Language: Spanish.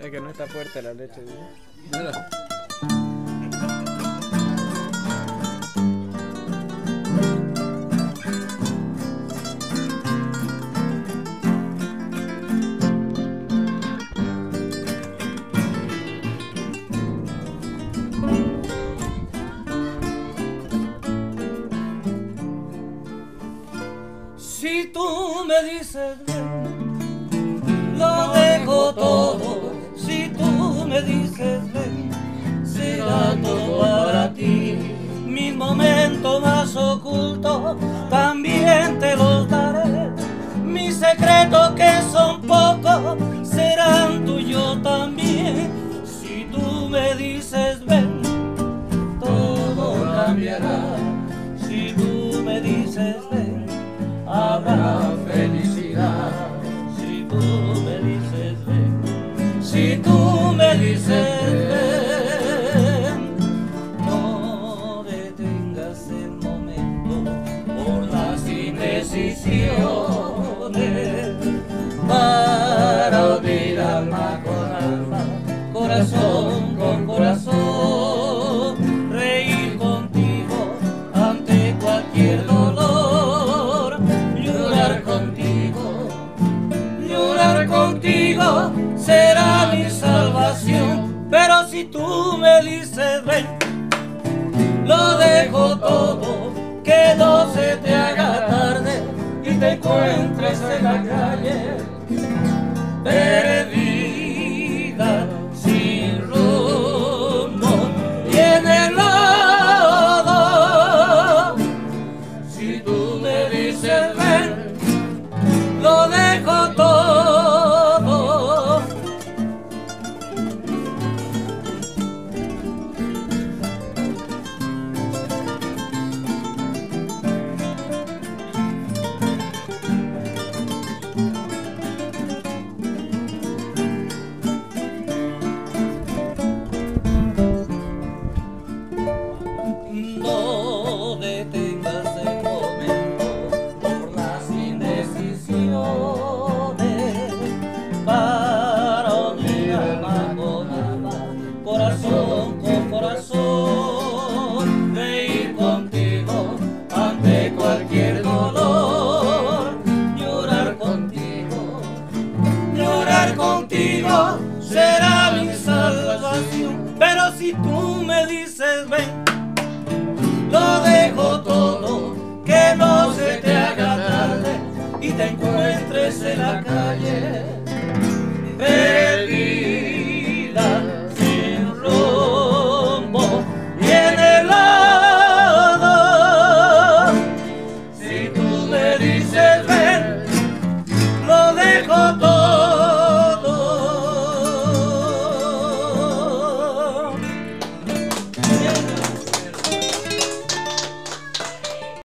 Es que no está fuerte la leche, ¿sí? Mira. Si tú me dices ven, lo dejo todo. Si tú me dices ven, será todo para ti. Mis momentos más ocultos también te los daré. Mis secretos que son pocos serán tuyos también. Si tú me dices ven, todo cambiará. Si tú me dices ven, habrá felicidad. Si tú me dices ven, si tú me dices ven, no detengas el momento por las indecisiones, para unir alma con alma, corazón con corazón, reír contigo ante cualquier dolor, llorar contigo será mi salvación. Pero si tú me dices ven, lo dejo todo, que no se te haga tarde y te encuentres en la calle perdida, sin rumbo y en el lodo. Si tú me dices ven, lo dejo todo. No detengas el momento por las indecisiones, para unir alma con alma, corazón con corazón, reír contigo ante cualquier dolor, llorar contigo será mi salvación. Pero si tú me dices ven, lo dejo todo, que no se te haga tarde y te encuentres en la calle